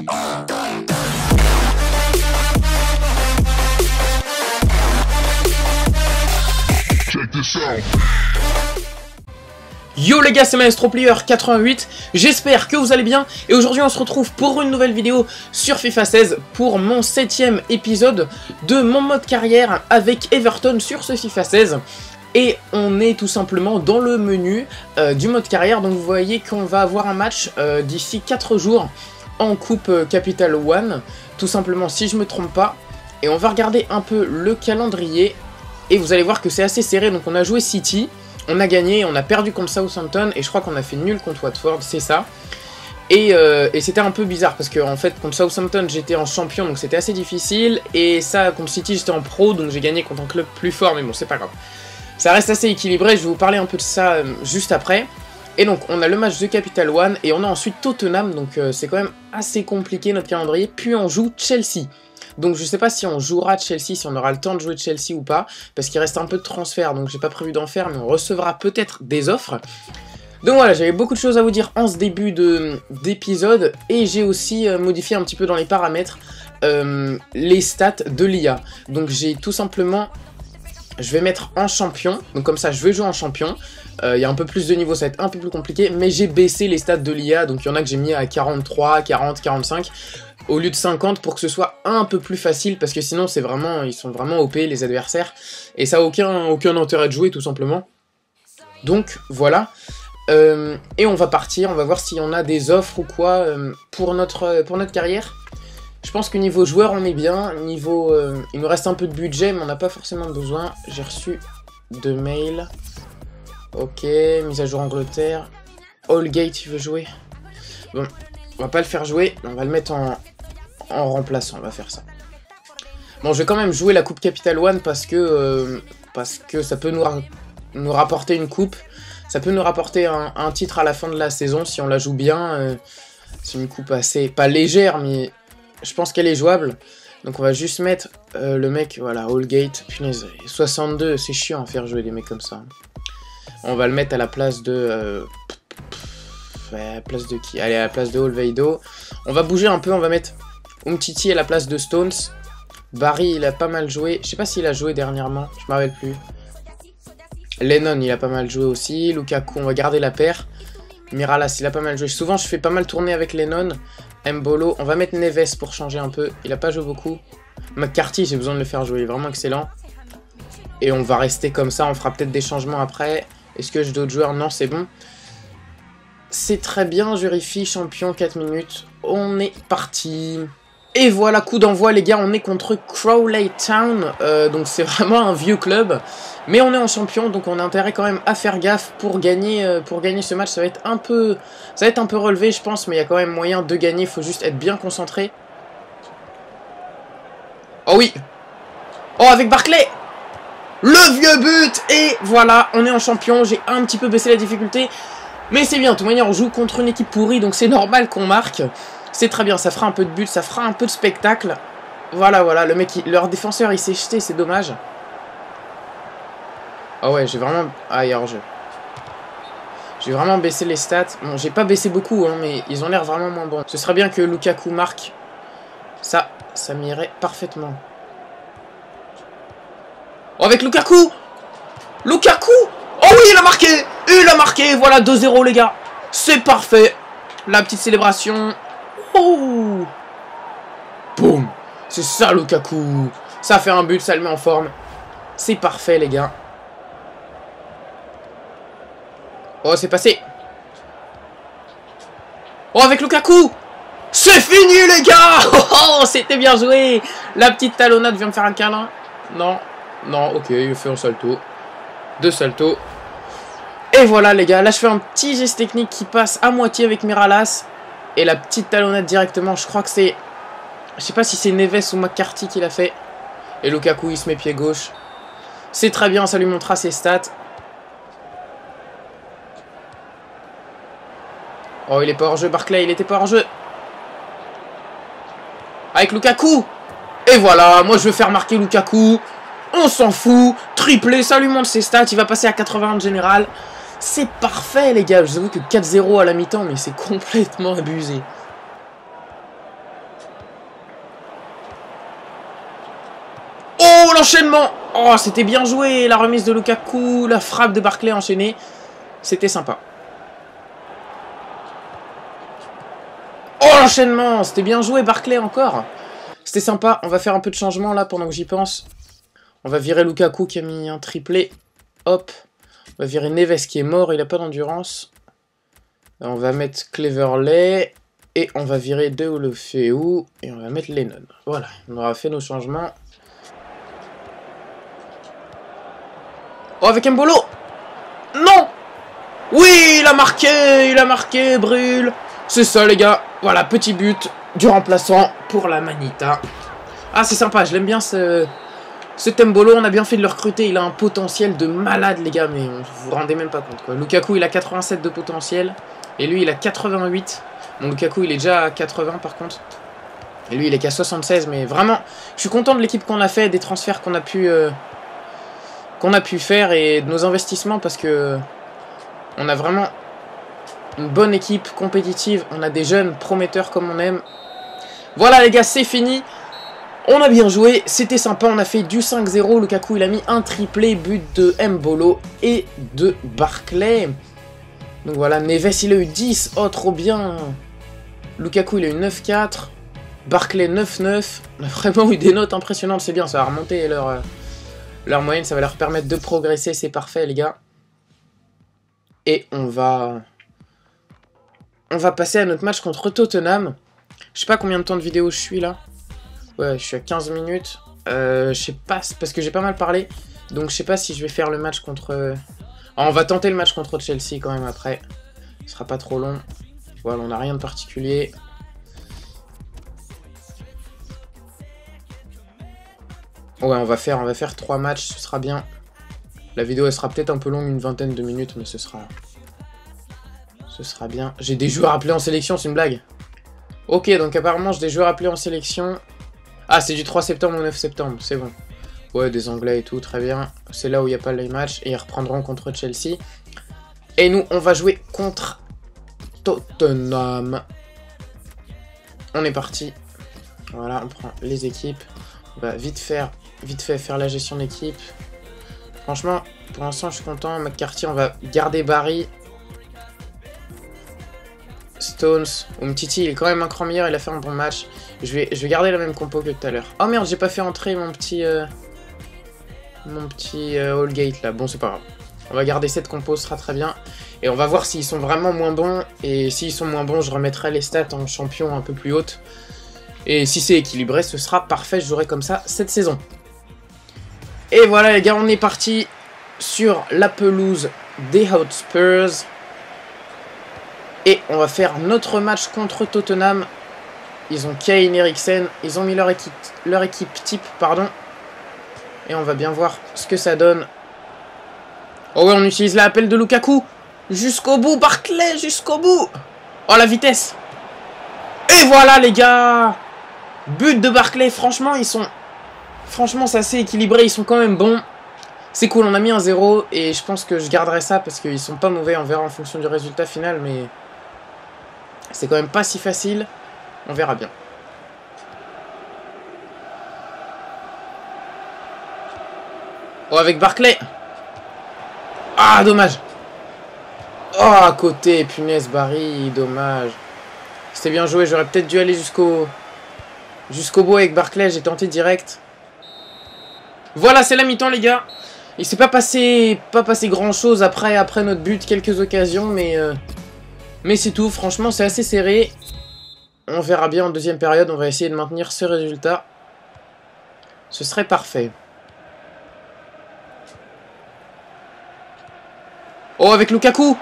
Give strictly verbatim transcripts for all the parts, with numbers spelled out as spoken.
Yo les gars, c'est MaestroPlayer quatre-vingt-huit, j'espère que vous allez bien et aujourd'hui on se retrouve pour une nouvelle vidéo sur FIFA seize pour mon septième épisode de mon mode carrière avec Everton sur ce FIFA seize. Et on est tout simplement dans le menu euh, du mode carrière, donc vous voyez qu'on va avoir un match euh, d'ici quatre jours en Coupe euh, Capital One, tout simplement si je me trompe pas. Et on va regarder un peu le calendrier et vous allez voir que c'est assez serré, donc on a joué City. On a gagné, on a perdu contre Southampton et je crois qu'on a fait nul contre Watford, c'est ça. Et, euh, et c'était un peu bizarre parce que en fait contre Southampton j'étais en champion donc c'était assez difficile. Et ça contre City j'étais en pro donc j'ai gagné contre un club plus fort, mais bon c'est pas grave. Ça reste assez équilibré, je vais vous parler un peu de ça euh, juste après. Et donc on a le match de Capital One et on a ensuite Tottenham, donc euh, c'est quand même assez compliqué notre calendrier. Puis on joue Chelsea. Donc je sais pas si on jouera Chelsea, si on aura le temps de jouer Chelsea ou pas, parce qu'il reste un peu de transfert, donc j'ai pas prévu d'en faire, mais on recevra peut-être des offres. Donc voilà, j'avais beaucoup de choses à vous dire en ce début d'épisode, et j'ai aussi euh, modifié un petit peu dans les paramètres euh, les stats de l'I A. Donc j'ai tout simplement, je vais mettre en champion, donc comme ça je vais jouer en champion. Il euh, y a un peu plus de niveau, ça va être un peu plus compliqué, mais j'ai baissé les stats de l'I A, donc il y en a que j'ai mis à quarante-trois, quarante, quarante-cinq, au lieu de cinquante pour que ce soit un peu plus facile, parce que sinon c'est vraiment, ils sont vraiment O P les adversaires, et ça n'a aucun, aucun intérêt de jouer tout simplement. Donc voilà, euh, et on va partir, on va voir s'il y en a des offres ou quoi euh, pour, notre, pour notre carrière. Je pense que niveau joueur on est bien, niveau, euh, il nous reste un peu de budget mais on n'a pas forcément besoin. J'ai reçu deux mails. Ok, mise à jour Angleterre. Allgate, il veut jouer. Bon, on va pas le faire jouer, on va le mettre en, en remplaçant, on va faire ça. Bon, je vais quand même jouer la Coupe Capital One parce que, euh, parce que ça peut nous, ra nous rapporter une coupe. Ça peut nous rapporter un, un titre à la fin de la saison si on la joue bien. Euh, c'est une coupe assez, pas légère, mais je pense qu'elle est jouable. Donc on va juste mettre euh, le mec, voilà, Allgate. Punaise, soixante-deux, c'est chiant à faire jouer des mecs comme ça. On va le mettre à la place de... Euh, à la place de qui? Allez, à la place de Olveido. On va bouger un peu, on va mettre Umtiti à la place de Stones. Barry, il a pas mal joué. Je sais pas s'il a joué dernièrement, je me rappelle plus. Lennon, il a pas mal joué aussi. Lukaku, on va garder la paire. Miralas, il a pas mal joué. Souvent, je fais pas mal tourner avec Lennon. Mbolo, on va mettre Neves pour changer un peu. Il a pas joué beaucoup. McCarthy, j'ai besoin de le faire jouer, il est vraiment excellent. Et on va rester comme ça, on fera peut-être des changements après. Est-ce que j'ai d'autres joueurs? Non, c'est bon. C'est très bien, je vérifie, champion, quatre minutes. On est parti. Et voilà, coup d'envoi les gars, on est contre Crawley Town. Euh, donc c'est vraiment un vieux club. Mais on est en champion, donc on a intérêt quand même à faire gaffe pour gagner, euh, pour gagner ce match. Ça va être un peu, ça va être un peu relevé je pense, mais il y a quand même moyen de gagner, il faut juste être bien concentré. Oh oui. Oh, avec Barclay. Le vieux but. Et voilà, on est en champion. J'ai un petit peu baissé la difficulté, mais c'est bien, de toute manière on joue contre une équipe pourrie, donc c'est normal qu'on marque. C'est très bien, ça fera un peu de but, ça fera un peu de spectacle. Voilà, voilà, le mec, il, leur défenseur il s'est jeté, c'est dommage. Ah ouais, j'ai vraiment... Ah, il y a hors-jeu. J'ai vraiment baissé les stats. Bon, j'ai pas baissé beaucoup, hein, mais ils ont l'air vraiment moins bons. Ce serait bien que Lukaku marque. Ça, ça m'irait parfaitement. Oh, avec Lukaku. Lukaku. Oh oui, il a marqué. Il a marqué. Voilà, deux zéro, les gars. C'est parfait. La petite célébration. Oh. Boum. C'est ça, Lukaku. Ça fait un but, ça le met en forme. C'est parfait, les gars. Oh, c'est passé. Oh, avec Lukaku. C'est fini, les gars. Oh, c'était bien joué. La petite talonnade vient me faire un câlin. Non. Non, ok, il fait un salto. Deux saltos. Et voilà, les gars. Là, je fais un petit geste technique qui passe à moitié avec Miralas. Et la petite talonnade directement. Je crois que c'est... Je sais pas si c'est Neves ou McCarthy qui l'a fait. Et Lukaku, il se met pied gauche. C'est très bien, ça lui montrera ses stats. Oh, il est pas hors jeu, Barclay, il était pas hors jeu. Avec Lukaku. Et voilà, moi je veux faire marquer Lukaku. On s'en fout. Triplé, ça lui montre ses stats. Il va passer à quatre-vingts en général. C'est parfait, les gars. Je vous avoue que quatre zéro à la mi-temps, mais c'est complètement abusé. l'enchaînement. Oh, c'était bien joué. La remise de Lukaku, la frappe de Barclay enchaînée. C'était sympa. Oh, l'enchaînement. C'était bien joué, Barclay, encore. C'était sympa. On va faire un peu de changement, là, pendant que j'y pense. On va virer Lukaku, qui a mis un triplé. Hop. On va virer Neves, qui est mort. Il n'a pas d'endurance. On va mettre Cleverley. Et on va virer Deulofeu. Et on va mettre Lennon. Voilà. On aura fait nos changements. Oh, avec Mbolo. Non. Oui, il a marqué. Il a marqué, Brûle. C'est ça, les gars. Voilà, petit but du remplaçant pour la Manita. Ah, c'est sympa. Je l'aime bien, ce... ce Mbolo. On a bien fait de le recruter. Il a un potentiel de malade, les gars. Mais vous vous rendez même pas compte, quoi. Lukaku, il a quatre-vingt-sept de potentiel. Et lui, il a quatre-vingt-huit. Bon, Lukaku, il est déjà à quatre-vingts, par contre. Et lui, il est qu'à soixante-seize. Mais vraiment, je suis content de l'équipe qu'on a fait, des transferts qu'on a pu... Euh... qu'on a pu faire et de nos investissements parce que on a vraiment une bonne équipe compétitive, on a des jeunes prometteurs comme on aime. Voilà les gars, c'est fini. On a bien joué, c'était sympa, on a fait du cinq zéro. Lukaku il a mis un triplé, but de Mbolo et de Barclay. Donc voilà, Neves il a eu dix, oh trop bien. Lukaku il a eu neuf quatre, Barclay neuf neuf. On a vraiment eu des notes impressionnantes, c'est bien, ça a remonté leur... Euh, Leur moyenne, ça va leur permettre de progresser, c'est parfait les gars. Et on va... On va passer à notre match contre Tottenham. Je sais pas combien de temps de vidéo je suis là. Ouais, je suis à quinze minutes. Euh, je sais pas, parce que j'ai pas mal parlé. Donc je sais pas si je vais faire le match contre... Oh, on va tenter le match contre Chelsea quand même après. Ce sera pas trop long. Voilà, on n'a rien de particulier. Ouais, on va faire, on va faire trois matchs, ce sera bien. La vidéo, elle sera peut-être un peu longue, une vingtaine de minutes, mais ce sera... Ce sera bien. J'ai des joueurs appelés en sélection, c'est une blague. Ok, donc apparemment, j'ai des joueurs appelés en sélection. Ah, c'est du trois septembre au neuf septembre, c'est bon. Ouais, des Anglais et tout, très bien. C'est là où il n'y a pas les matchs, et ils reprendront contre Chelsea. Et nous, on va jouer contre Tottenham. On est parti. Voilà, on prend les équipes. On va vite faire... Vite fait faire la gestion d'équipe. Franchement, pour l'instant, je suis content. McCarthy, on va garder Barry. Stones. Umtiti, il est quand même un cran meilleur. Il a fait un bon match. Je vais, je vais garder la même compo que tout à l'heure. Oh merde, j'ai pas fait entrer mon petit... Euh, mon petit euh, Allgate là. Bon, c'est pas grave. On va garder cette compo, ce sera très bien. Et on va voir s'ils sont vraiment moins bons. Et s'ils sont moins bons, je remettrai les stats en champion un peu plus hautes. Et si c'est équilibré, ce sera parfait. Je jouerai comme ça cette saison. Et voilà les gars, on est parti sur la pelouse des Hotspurs. Et on va faire notre match contre Tottenham. Ils ont Kane, Eriksen, ils ont mis leur équipe, leur équipe type, pardon. Et on va bien voir ce que ça donne. Oh ouais, on utilise l'appel de Lukaku. Jusqu'au bout, Barclay, jusqu'au bout. Oh la vitesse. Et voilà les gars. But de Barclay, franchement, ils sont... Franchement, c'est assez équilibré, ils sont quand même bons. C'est cool, on a mis un zéro et je pense que je garderai ça parce qu'ils sont pas mauvais, on verra en fonction du résultat final, mais c'est quand même pas si facile. On verra bien. Oh, avec Barclay. Ah, dommage. Oh, à côté, punaise, Barry, dommage. C'était bien joué, j'aurais peut-être dû aller jusqu'au... Jusqu'au bout avec Barclay, j'ai tenté direct. Voilà, c'est la mi-temps, les gars. Il s'est pas passé, pas passé grand-chose après, après notre but. Quelques occasions, mais... Euh, mais c'est tout. Franchement, c'est assez serré. On verra bien en deuxième période. On va essayer de maintenir ce résultat. Ce serait parfait. Oh, avec Lukaku.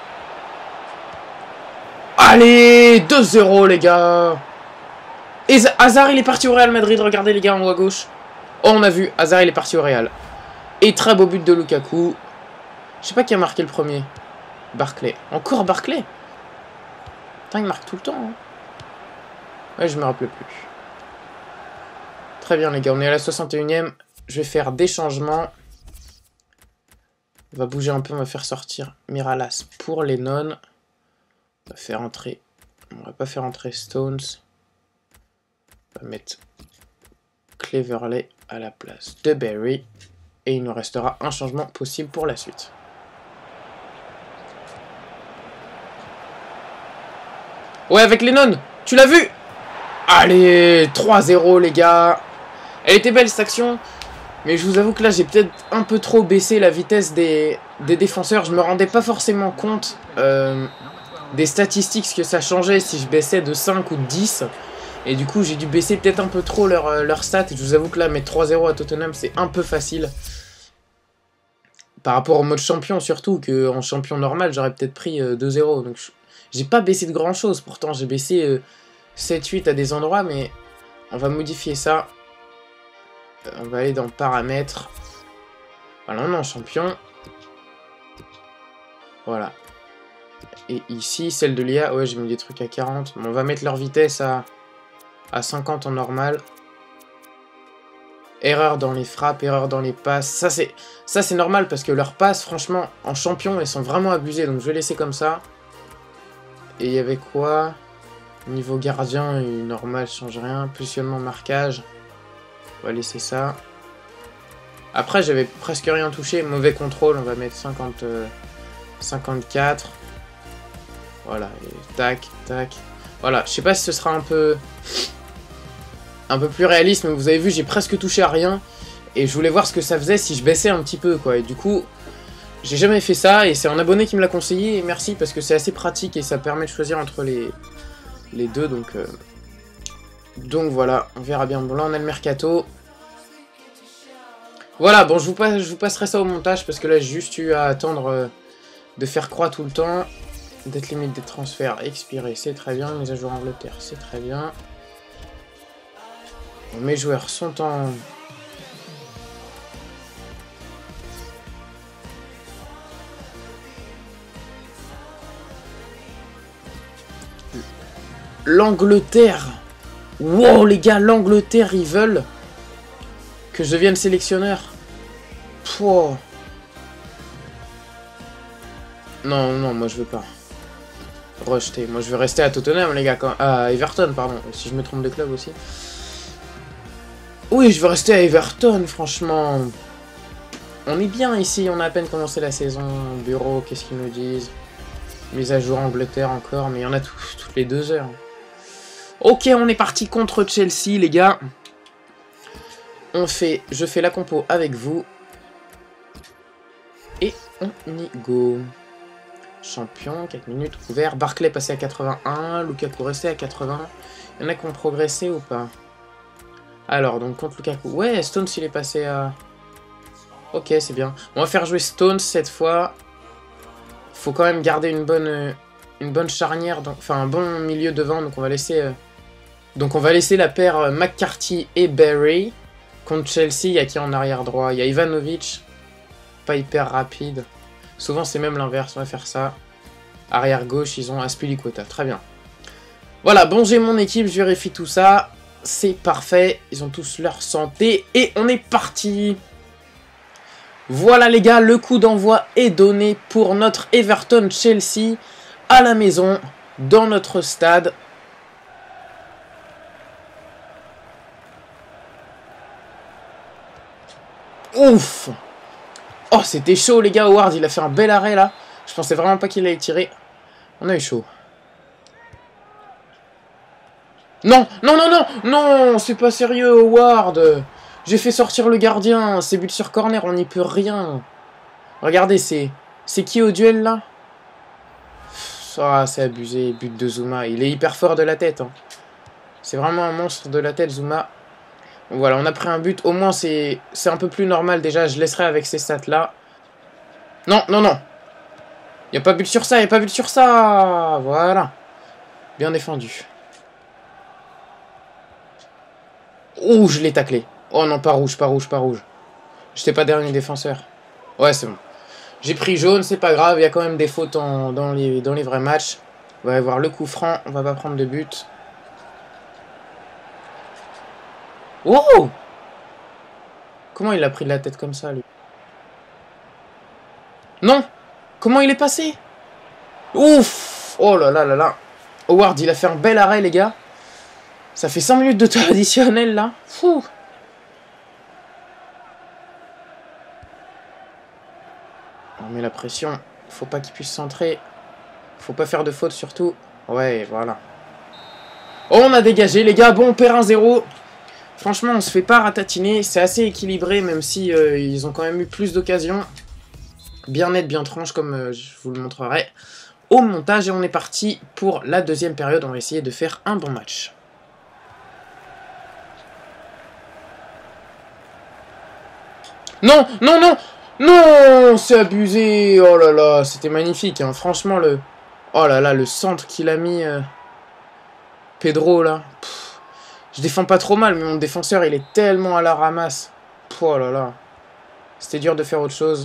Allez, deux zéro, les gars. Et Hazard, il est parti au Real Madrid. Regardez, les gars, en haut à gauche. Oh, on a vu. Hazard, il est parti au Real. Et très beau but de Lukaku. Je sais pas qui a marqué le premier. Barclay. Encore Barclay. Putain, il marque tout le temps. Hein. Ouais, je me rappelle plus. Très bien, les gars. On est à la soixante et unième. Je vais faire des changements. On va bouger un peu. On va faire sortir Miralas pour les nonnes. On va faire entrer... On va pas faire entrer Stones. On va mettre Cleverley à la place de Barry. Et il nous restera un changement possible pour la suite. Ouais, avec Lennon, tu l'as vu? Allez, trois zéro les gars. Elle était belle cette action. Mais je vous avoue que là, j'ai peut-être un peu trop baissé la vitesse des, des défenseurs. Je me rendais pas forcément compte euh, des statistiques que ça changeait si je baissais de cinq ou de dix. Et du coup, j'ai dû baisser peut-être un peu trop leur, leur stats. Et je vous avoue que là, mettre trois zéro à Tottenham, c'est un peu facile. Par rapport au mode champion, surtout, qu'en champion normal, j'aurais peut-être pris euh, deux zéro. Donc, j'ai pas baissé de grand-chose. Pourtant, j'ai baissé euh, sept huit à des endroits, mais on va modifier ça. On va aller dans paramètres. Voilà, on est en champion. Voilà. Et ici, celle de l'I A, ouais, j'ai mis des trucs à quarante. Bon, on va mettre leur vitesse à, à cinquante en normal. Erreur dans les frappes, erreur dans les passes. Ça, c'est ça c'est normal parce que leurs passes, franchement, en champion, elles sont vraiment abusées. Donc, je vais laisser comme ça. Et il y avait quoi? Niveau gardien, normal, change rien. Positionnement, marquage. On va laisser ça. Après, j'avais presque rien touché. Mauvais contrôle, on va mettre cinquante, euh, cinquante-quatre. Voilà, et tac, tac. Voilà, je sais pas si ce sera un peu... un peu plus réaliste, mais vous avez vu, j'ai presque touché à rien. Et je voulais voir ce que ça faisait si je baissais un petit peu, quoi. Et du coup, j'ai jamais fait ça. Et c'est un abonné qui me l'a conseillé. Et merci, parce que c'est assez pratique et ça permet de choisir entre les, les deux. Donc... Euh... Donc voilà, on verra bien. Bon, là, on a le mercato. Voilà, bon, je vous, passe, je vous passerai ça au montage parce que là, j'ai juste eu à attendre euh, de faire croix tout le temps. Date limite des transferts expirée, c'est très bien. Mise à jour Angleterre, c'est très bien. Bon, mes joueurs sont en... L'Angleterre. Wow, les gars, l'Angleterre, ils veulent que je devienne sélectionneur. Pouah. Non, non, moi je veux pas. Rejeter. Moi je veux rester à Tottenham, les gars. Quand... À Everton, pardon. Si je me trompe de club aussi. Oui, je veux rester à Everton, franchement. On est bien ici. On a à peine commencé la saison. Bureau, qu'est-ce qu'ils nous disent? Mise à jour Angleterre encore. Mais il y en a tout, toutes les deux heures. Ok, on est parti contre Chelsea, les gars. On fait, je fais la compo avec vous. Et on y go. Champion, quatre minutes ouvert. Barclay passé à quatre-vingt-un. Lukaku resté à quatre-vingts. Il y en a qui ont progressé ou pas? Alors, donc contre Lukaku. Ouais, Stones il est passé à... Ok, c'est bien. On va faire jouer Stones cette fois. Faut quand même garder une bonne, une bonne charnière. Donc, enfin, un bon milieu devant. Donc on va laisser... Euh... Donc on va laisser la paire McCarthy et Barry. Contre Chelsea, il y a qui en arrière droit? Il y a Ivanovic. Pas hyper rapide. Souvent c'est même l'inverse, on va faire ça. Arrière gauche, ils ont Aspilicueta. Très bien. Voilà, bon j'ai mon équipe, je vérifie tout ça. C'est parfait, ils ont tous leur santé. Et on est parti. Voilà les gars, le coup d'envoi est donné pour notre Everton-Chelsea à la maison, dans notre stade. Ouf! Oh, c'était chaud, les gars. Howard, il a fait un bel arrêt, là. Je pensais vraiment pas qu'il allait tirer. On a eu chaud. Non, non, non, non, non, c'est pas sérieux, Howard. J'ai fait sortir le gardien. C'est but sur corner, on n'y peut rien. Regardez, c'est... C'est qui au duel, là? Ah, c'est abusé. But de Zouma. Il est hyper fort de la tête. Hein. C'est vraiment un monstre de la tête, Zouma. Voilà, on a pris un but. Au moins, c'est un peu plus normal. Déjà, je laisserai avec ces stats-là. Non, non, non. Il n'y a pas but sur ça, il n'y a pas but sur ça. Voilà. Bien défendu. Ouh, je l'ai taclé. Oh non, pas rouge, pas rouge, pas rouge. J'étais pas dernier défenseur. Ouais, c'est bon. J'ai pris jaune, c'est pas grave. Il y a quand même des fautes en, dans, les, dans les vrais matchs. On va avoir le coup franc. On va pas prendre de but. Oh! Comment il a pris de la tête comme ça, lui? Non! Comment il est passé? Ouf! Oh là là là là! Howard, il a fait un bel arrêt, les gars. Ça fait cinq minutes de temps additionnel, là. Fou! la pression. Faut pas qu'il puisse centrer. Faut pas faire de faute surtout. Ouais, voilà. Oh, on a dégagé, les gars. Bon, on perd un zéro. Franchement, on se fait pas ratatiner. C'est assez équilibré, même si euh, ils ont quand même eu plus d'occasions. Bien net, bien tranche, comme euh, je vous le montrerai au montage. Et on est parti pour la deuxième période. On va essayer de faire un bon match. Non, non, non, non, c'est abusé. Oh là là, c'était magnifique. Hein. Franchement, le... Oh là là, le centre qu'il a mis... Euh... Pedro, là. Pff, je défends pas trop mal, mais mon défenseur, il est tellement à la ramasse. Pff, oh là là. C'était dur de faire autre chose.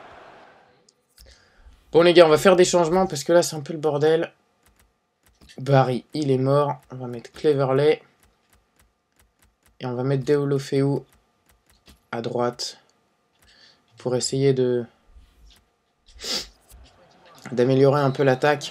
Bon, les gars, on va faire des changements, parce que là, c'est un peu le bordel. Barry, il est mort. On va mettre Cleverley. Et on va mettre Deulofeu à droite. Pour essayer de d'améliorer un peu l'attaque.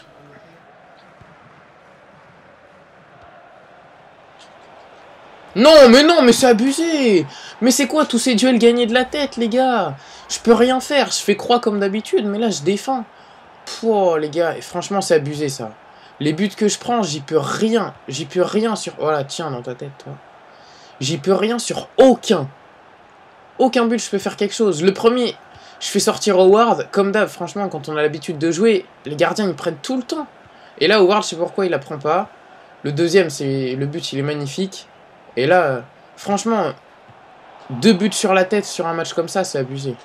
Non, mais non, mais c'est abusé. Mais c'est quoi tous ces duels gagnés de la tête, les gars? Je peux rien faire, je fais croix comme d'habitude, mais là, je défends. Pouah, les gars, et franchement, c'est abusé, ça. Les buts que je prends, j'y peux rien. J'y peux rien sur... Voilà, tiens, dans ta tête, toi. J'y peux rien sur aucun. Aucun but, je peux faire quelque chose. Le premier... Je fais sortir Howard, comme d'hab, franchement, quand on a l'habitude de jouer, les gardiens, ils prennent tout le temps. Et là, Howard, je sais pourquoi il la prend pas. Le deuxième, c'est le but, il est magnifique. Et là, euh, franchement, deux buts sur la tête sur un match comme ça, c'est abusé.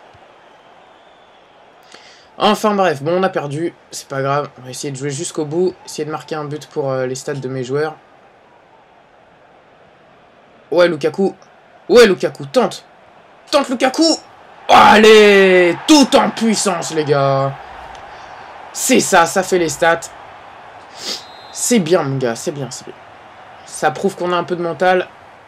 Enfin bref, bon, on a perdu, c'est pas grave. On va essayer de jouer jusqu'au bout, essayer de marquer un but pour euh, les stats de mes joueurs. Ouais, Lukaku. Ouais, Lukaku, tente. Tente, Lukaku. Oh, allez, tout en puissance, les gars. C'est ça, ça fait les stats. C'est bien, mon gars, c'est bien, c'est bien. Ça prouve qu'on a un peu de mental.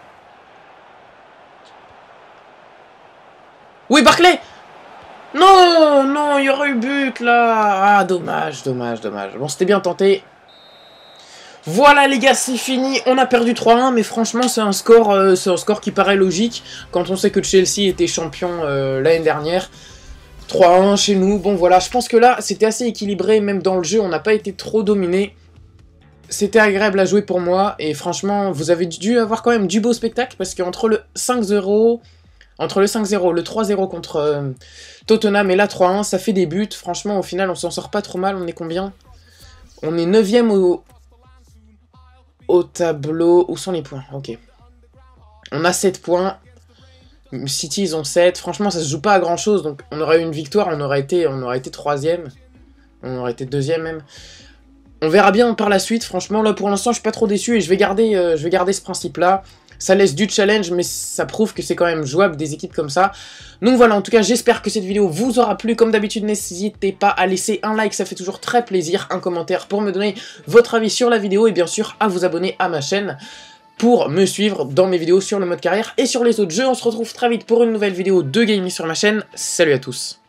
Oui, Barclay. Non, non, il y aurait eu but, là. Ah, dommage, dommage, dommage. Bon, c'était bien tenté. Voilà les gars, c'est fini, on a perdu trois un, mais franchement c'est un score euh, c'est un score qui paraît logique, quand on sait que Chelsea était champion euh, l'année dernière. trois un chez nous, bon voilà, je pense que là c'était assez équilibré, même dans le jeu on n'a pas été trop dominé. C'était agréable à jouer pour moi, et franchement vous avez dû avoir quand même du beau spectacle, parce qu'entre le cinq zéro, entre le cinq zéro, le trois zéro contre euh, Tottenham et la trois un, ça fait des buts, franchement au final on s'en sort pas trop mal, on est combien? On est neuvième au... Au tableau, où sont les points? Ok. On a sept points. City, ils ont sept. Franchement, ça se joue pas à grand chose. Donc, on aurait eu une victoire, on aurait été, on aurait été troisième. On aurait été deuxième même. On verra bien par la suite. Franchement, là, pour l'instant, je suis pas trop déçu. Et je vais garder, euh, je vais garder ce principe-là. Ça laisse du challenge, mais ça prouve que c'est quand même jouable des équipes comme ça. Donc voilà, en tout cas, j'espère que cette vidéo vous aura plu. Comme d'habitude, n'hésitez pas à laisser un like, ça fait toujours très plaisir. Un commentaire pour me donner votre avis sur la vidéo. Et bien sûr, à vous abonner à ma chaîne pour me suivre dans mes vidéos sur le mode carrière et sur les autres jeux. On se retrouve très vite pour une nouvelle vidéo de gaming sur ma chaîne. Salut à tous.